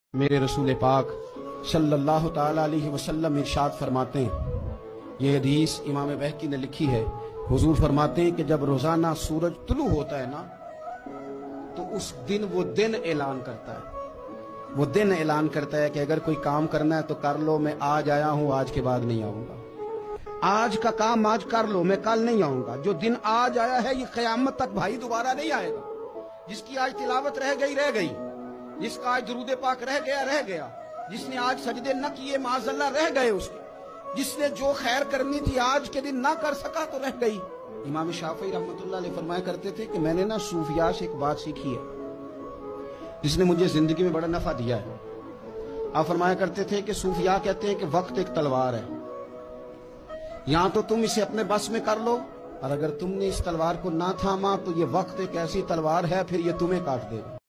میرے رسول پاک صلی اللہ تعالی علیہ وسلم ارشاد فرماتے ہیں، یہ حدیث امام بہقی نے لکھی ہے، حضور فرماتے ہیں کہ جب روزانہ سورج طلوع ہوتا ہے نا تو اس دن وہ دن اعلان کرتا ہے کہ اگر کوئی کام کرنا ہے تو کر لو، میں آج آیا ہوں، آج کے بعد نہیں آؤں گا، آج کا کام آج کر لو، میں کل نہیں آؤں گا۔ جو دن آج آیا ہے یہ قیامت تک بھائی دوبارہ نہیں آئے گا۔ جس کی آج تلاوت رہ گئی، جس کا آج درود پاک رہ گیا، جس نے آج سجدے نہ کیے معاذ اللہ رہ گئے اس کے، جس نے جو خیر کرنی تھی آج کے دن نہ کر سکا تو رہ گئی۔ امام شافعی رحمۃ اللہ علیہ فرمایا کرتے تھے کہ میں نے صوفیاء سے ایک بات سیکھی ہے جس نے مجھے زندگی میں بڑا نفع دیا ہے۔ آپ فرمایا کرتے تھے کہ صوفیاء کہتے ہیں کہ وقت ایک تلوار ہے، یہاں تو تم اسے اپنے بس میں کر لو، اور اگر تم نے اس تلوار کو نہ تھاما تو یہ وقت ایک ایسی تلوار ہے پھر یہ تمہیں کاٹ دے گا۔